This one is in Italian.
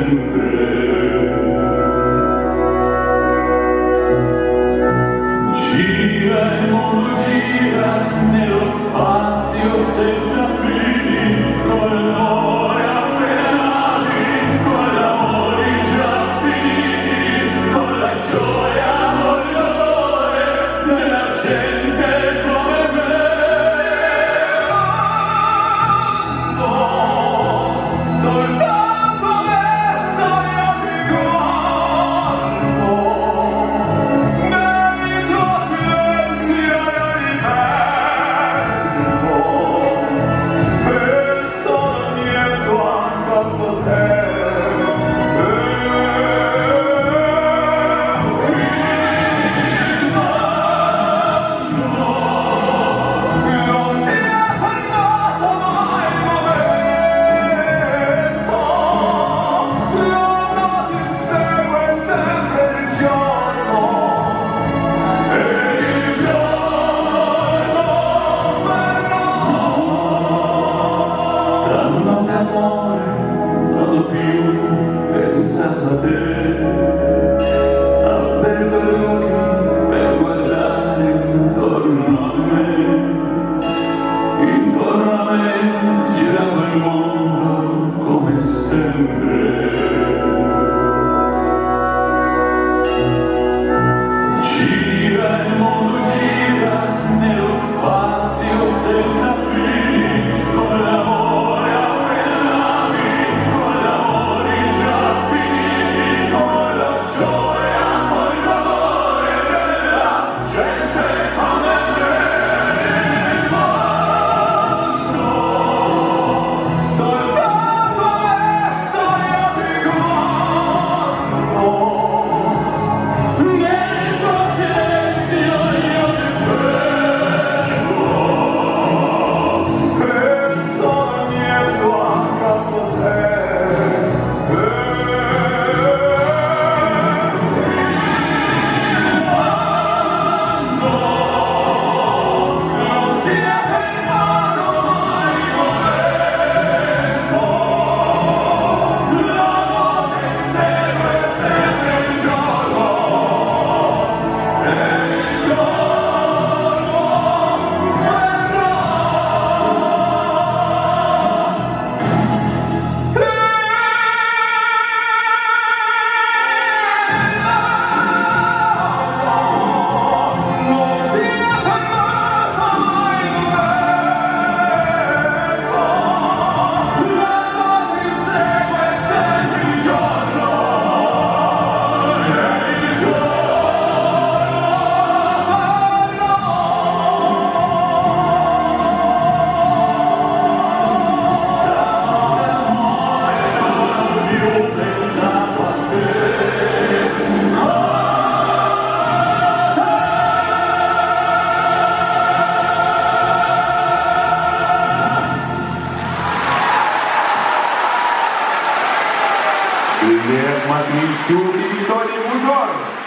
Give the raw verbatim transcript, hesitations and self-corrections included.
sempre. Gira il mondo, gira nello spazio senza fini, con l'amore appena nati, con l'amore già finiti, con la gioia, con il dolore della gente come me. No, soltanto adesso io ti guardo, nei tuoi silenzi io riperdo, e sono niente accanto a te. Non ho più pensato a te, aperto gli occhi per guardare intorno a me, intorno a me girava il mondo come sempre. Gira il mondo, gira nello spazio senza fini, con l'amore appena nati, con l'amore già finiti, con la gioia, con il dolore della gente come te. Quando soltanto adesso io ti guardo, nel tuo silenzio io ti prego, e sono niente accanto a te. Non si è fermato mai il momento, la notte segue sempre il giorno, e il giorno verrà. Non si è fermato mai il momento, la notte segue sempre il giorno, e il giorno verrà. Non ho più pensato a te. Quindi è Matricio di Vittorio Buongiorno.